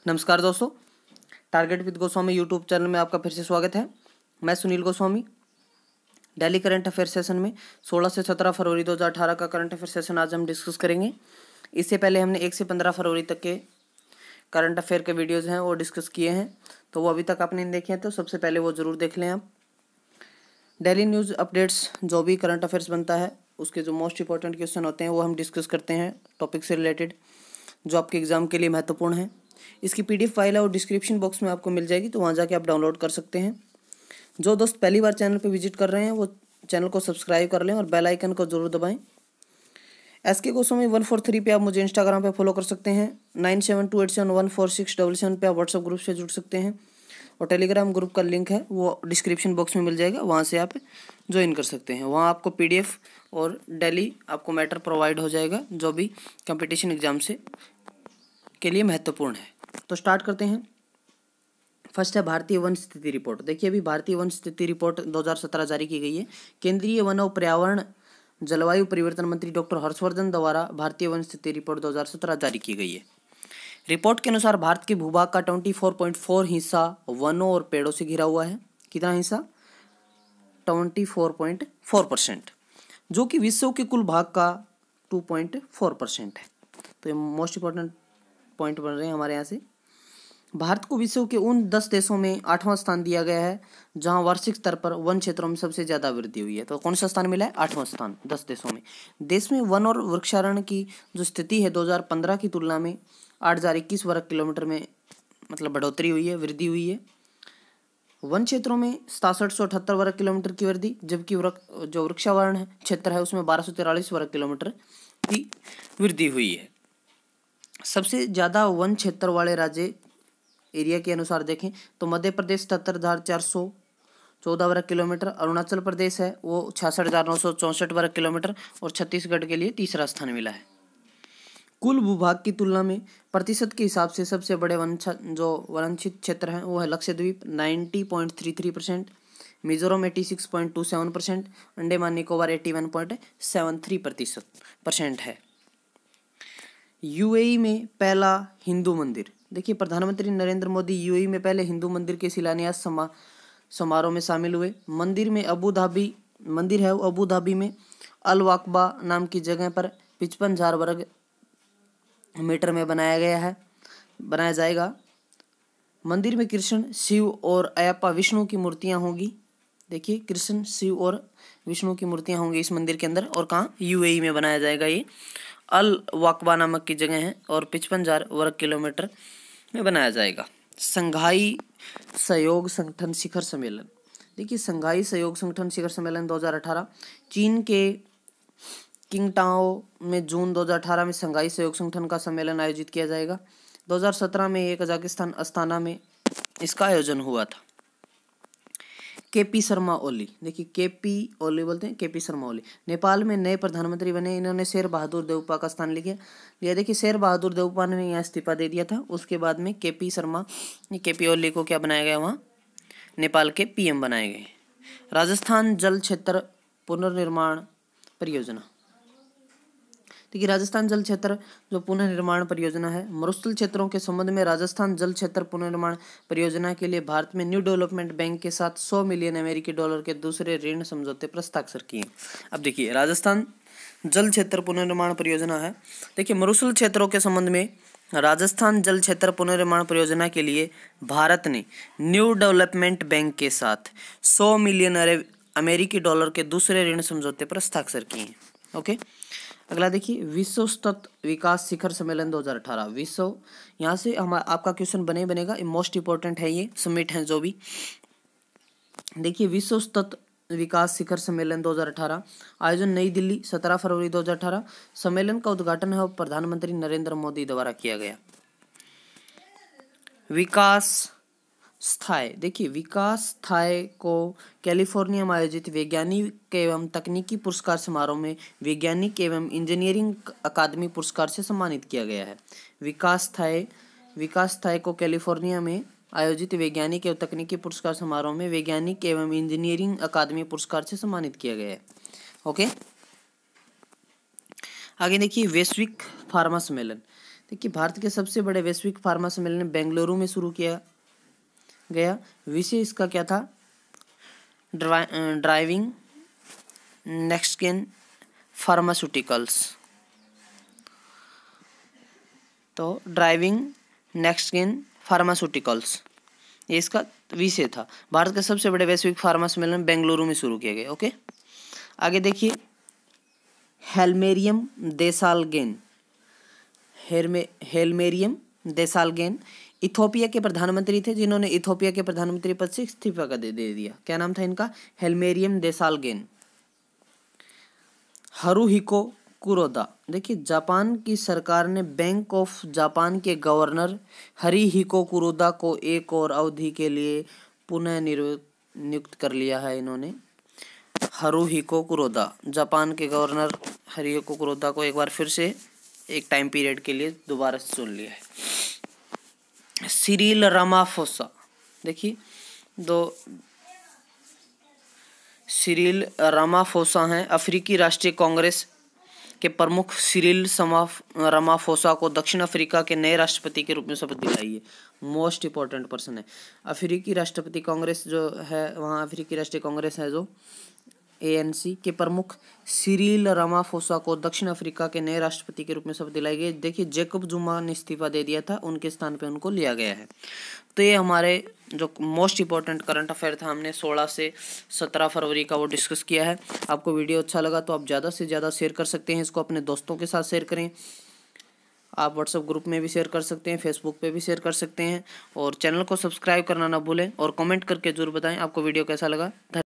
नमस्कार दोस्तों, target with Goswami YouTube channel में आपका फिर से स्वागत है। मैं Sunil Goswami. Daily current affair session में 16 से 17 फरवरी 2018 का करंट अफेयर सेशन आज हम डिस्कस करेंगे। इससे पहले हमने 1 से 15 फरवरी तक के करंट अफेयर के वीडियोज़ हैं वो डिस्कस किए हैं, तो वो अभी तक आपने नहीं देखे हैं तो सबसे पहले वो ज़रूर देख लें आप। डेली न्यूज़ अपडेट्स जो भी करंट अफेयर्स बनता है उसके जो मोस्ट इंपॉर्टेंट क्वेश्चन होते हैं वो हम डिस्कस करते हैं टॉपिक से रिलेटेड, जो आपके एग्ज़ाम के लिए महत्वपूर्ण है। इसकी पीडीएफ फाइल है और डिस्क्रिप्शन बॉक्स में आपको मिल जाएगी, तो वहाँ जाके आप डाउनलोड कर सकते हैं। जो दोस्त पहली बार चैनल पर विजिट कर रहे हैं वो चैनल को सब्सक्राइब कर लें और बेल आइकन को जरूर दबाएं। SK गोस्वामी 143 पे आप मुझे इंस्टाग्राम पे फॉलो कर सकते हैं। 9728714677 पे आप व्हाट्सएप ग्रुप से जुड़ सकते हैं और टेलीग्राम ग्रुप का लिंक है वो डिस्क्रिप्शन बॉक्स में मिल जाएगा, वहाँ से आप ज्वाइन कर सकते हैं। वहाँ आपको PDF और डेली आपको मैटर प्रोवाइड हो जाएगा जो भी कंपटीशन एग्जाम से के लिए महत्वपूर्ण है। तो स्टार्ट करते हैं। फर्स्ट है भारतीय वन स्थिति रिपोर्ट। देखिए, अभी भारतीय वन स्थिति रिपोर्ट 2017 जारी की गई है। केंद्रीय वन और पर्यावरण जलवायु परिवर्तन मंत्री डॉक्टर हर्षवर्धन द्वारा भारतीय वन स्थिति रिपोर्ट 2017 जारी की गई है। रिपोर्ट के अनुसार भारत के भूभाग का 24.4 हिस्सा वनों और पेड़ों से घिरा हुआ है। कितना हिस्सा? 24.4%, जो कि विश्व के कुल भाग का 2.4% है। तो ये मोस्ट इंपॉर्टेंट पॉइंट बन रहे हैं हमारे यहाँ से। भारत को विश्व के उन 10 देशों में 8वां स्थान दिया गया है जहां वार्षिक स्तर पर वन क्षेत्रों में सबसे ज्यादा वृद्धि हुई है। तो कौन सा स्थान मिला है? 8वां स्थान 10 देशों में। देश में वन और वृक्षारोपण की जो स्थिति है 2015 की तुलना में 8021 वर्ग किलोमीटर में मतलब बढ़ोतरी हुई है, वृद्धि हुई है। वन क्षेत्रों में 6778 वर्ग किलोमीटर की वृद्धि, जबकि जो वृक्षारोपण क्षेत्र है उसमें 1243 वर्ग किलोमीटर की वृद्धि हुई है। सबसे ज्यादा वन क्षेत्र वाले राज्य एरिया के अनुसार देखें तो मध्य प्रदेश 77,414 वर्ग किलोमीटर, अरुणाचल प्रदेश है वो 66,964 वर्ग किलोमीटर और छत्तीसगढ़ के लिए तीसरा स्थान मिला है। कुल भूभाग की तुलना में प्रतिशत के हिसाब से सबसे बड़े वनांचित क्षेत्र हैं वो है लक्षद्वीप 90.33%, मिजोरम 86.27%, अंडमान निकोबार 81.73% है। UAE में पहला हिंदू मंदिर। देखिए, प्रधानमंत्री नरेंद्र मोदी UAE में पहले हिंदू मंदिर के शिलान्यास समारोह में शामिल हुए। मंदिर है वो अबू धाबी में अल वाकबा नाम की जगह पर 55,000 वर्ग मीटर में बनाया जाएगा। मंदिर में कृष्ण, शिव और अयप्पा विष्णु की मूर्तियां होंगी। देखिए, कृष्ण, शिव और विष्णु की मूर्तियां होंगी इस मंदिर के अंदर। और कहाँ? UAE में बनाया जाएगा। ये अल वाकबा नामक की जगह है और 55,000 वर्ग किलोमीटर में बनाया जाएगा। संघाई सहयोग संगठन शिखर सम्मेलन। देखिए, संघाई सहयोग संगठन शिखर सम्मेलन 2018 चीन के किंगटाओ में जून 2018 में संघाई सहयोग संगठन का सम्मेलन आयोजित किया जाएगा। 2017 में ये कजाकिस्तान अस्ताना में इसका आयोजन हुआ था। KP शर्मा ओली। देखिए, KP ओली बोलते हैं, KP शर्मा ओली नेपाल में नए प्रधानमंत्री बने। इन्होंने शेर बहादुर देउपा का स्थान लिया। देखिए, शेर बहादुर देउपा ने यहाँ इस्तीफा दे दिया था, उसके बाद में KP ओली को क्या बनाया गया? वहाँ नेपाल के PM बनाए गए। राजस्थान जल क्षेत्र पुनर्निर्माण परियोजना। देखिए, राजस्थान जल क्षेत्र जो पुनर्निर्माण परियोजना है, मरुस्थल क्षेत्रों के संबंध में राजस्थान जल क्षेत्र पुनर्निर्माण परियोजना के लिए भारत में न्यू डेवलपमेंट बैंक के साथ $100 मिलियन के दूसरे ऋण समझौते पर हस्ताक्षर किए। अब देखिए, राजस्थान जल क्षेत्र पुनर्निर्माण परियोजना है। देखिए, मरुस्थल क्षेत्रों के संबंध में राजस्थान जल क्षेत्र पुनर्निर्माण परियोजना के लिए भारत ने न्यू डेवलपमेंट बैंक के साथ $100 मिलियन के दूसरे ऋण समझौते पर हस्ताक्षर किए। ओके, अगला देखिए, विश्व सतत विकास शिखर सम्मेलन 2018। विश्व, यहाँ से आपका क्वेश्चन बनेगा, मोस्ट इंपॉर्टेंट है, ये समिट है जो भी। देखिए, विश्व सतत विकास शिखर सम्मेलन 2018 आयोजन नई दिल्ली 17 फरवरी 2018। सम्मेलन का उद्घाटन है प्रधानमंत्री नरेंद्र मोदी द्वारा किया गया। विकास स्थाय। देखिए, विकास स्थाय को कैलिफोर्निया में आयोजित वैज्ञानिक एवं तकनीकी पुरस्कार समारोह में वैज्ञानिक एवं इंजीनियरिंग अकादमी पुरस्कार से सम्मानित किया गया है। विकास स्थाय को कैलिफोर्निया में आयोजित वैज्ञानिक एवं तकनीकी पुरस्कार समारोह में वैज्ञानिक एवं इंजीनियरिंग अकादमी पुरस्कार से सम्मानित किया गया है। ओके, आगे देखिए, वैश्विक फार्मा सम्मेलन। देखिए भारत के सबसे बड़े वैश्विक फार्मा सम्मेलन बेंगलुरु में शुरू किया गया। विषय इसका क्या था? Driving next gen pharmaceuticals. तो ड्राइविंग नेक्स्ट गेन फार्मास्यूटिकल्स ये इसका विषय था। भारत के सबसे बड़े वैश्विक फार्मा सम्मेलन बेंगलुरु में शुरू किया गया। ओके, आगे देखिए हेलमेरियम देसालगेन। हेलमेरियम देसालगेन इथोपिया के प्रधानमंत्री थे, जिन्होंने इथोपिया के प्रधानमंत्री पद से इस्तीफा दे दिया। क्या नाम था इनका? हेलमेरियम देसालगेन। हरुहिको कुरोदा। देखिए जापान की सरकार ने बैंक ऑफ जापान के गवर्नर हरिहिको कुरोदा को एक और अवधि के लिए पुनः नियुक्त कर लिया है। इन्होंने हरुहिको कुरोदा, जापान के गवर्नर हरिहिको कुरोदा को एक बार फिर से एक टाइम पीरियड के लिए दोबारा से चुन लिया है। Cyril Ramaphosa. देखिए सिरिल रामाफोसा हैं अफ्रीकी राष्ट्रीय कांग्रेस के प्रमुख। सिरिल रामाफोसा को दक्षिण अफ्रीका के नए राष्ट्रपति के रूप में शपथ दिलाई है। मोस्ट इंपॉर्टेंट पर्सन है। अफ्रीकी राष्ट्रपति कांग्रेस जो है, वहाँ अफ्रीकी राष्ट्रीय कांग्रेस है जो ANC के प्रमुख सिरिल रामाफोसा को दक्षिण अफ्रीका के नए राष्ट्रपति के रूप में शपथ दिलाई गई। देखिए जैकब जुमा ने इस्तीफा दे दिया था, उनके स्थान पे उनको लिया गया है। तो ये हमारे जो मोस्ट इंपॉर्टेंट करंट अफेयर था, हमने 16 से 17 फरवरी का वो डिस्कस किया है। आपको वीडियो अच्छा लगा तो आप ज़्यादा से ज़्यादा शेयर कर सकते हैं, इसको अपने दोस्तों के साथ शेयर करें। आप व्हाट्सएप ग्रुप में भी शेयर कर सकते हैं, फेसबुक पे भी शेयर कर सकते हैं, और चैनल को सब्सक्राइब करना ना भूलें और कमेंट करके जरूर बताएं आपको वीडियो कैसा लगा।